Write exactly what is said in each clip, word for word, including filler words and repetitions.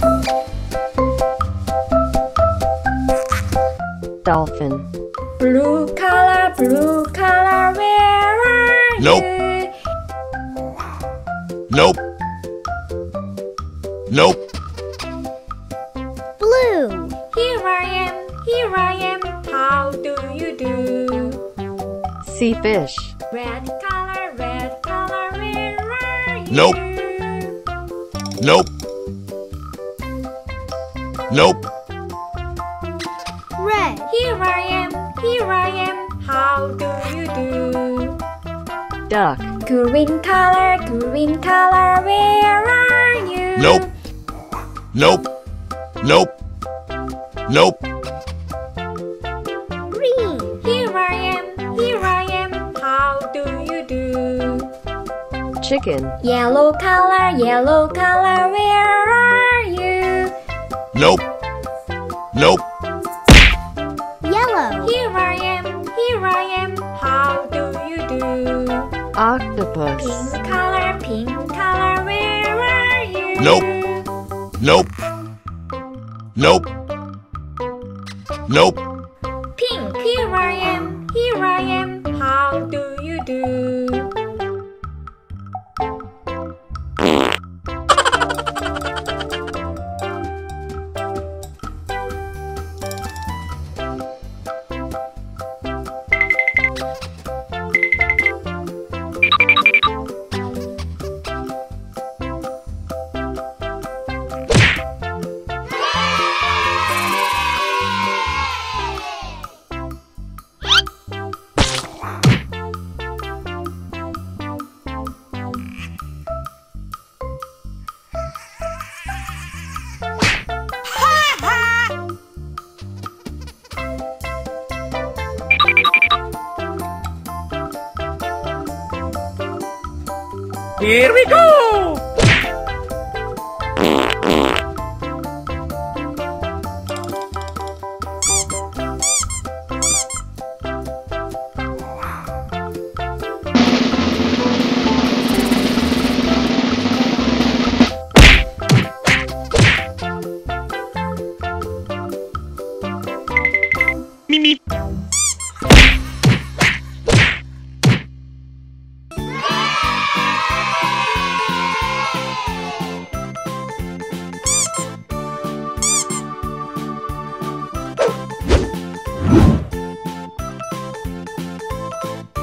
Dolphin. Blue color, blue color, where are Nope. you? Nope. Nope. Blue. Here I am, here I am, how do you do? Sea fish. Red color, red color, where are you? Nope. Nope. Nope. Red. Here I am, here I am, how do you do? Duck. Green color, green color, where are you? Nope. Nope. Nope. Nope. Green. Here I am, here I am, how do you do? Chicken. Yellow color, yellow color, where are you? Nope. Nope. Yellow. Here I am, here I am, how do you do? Octopus. Pink color, pink color, where are you? Nope. Nope. Nope. Nope. Pink, here I am, here I am, how do you do? Here we go! Mimi.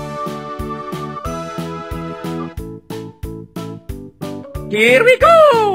Here we go!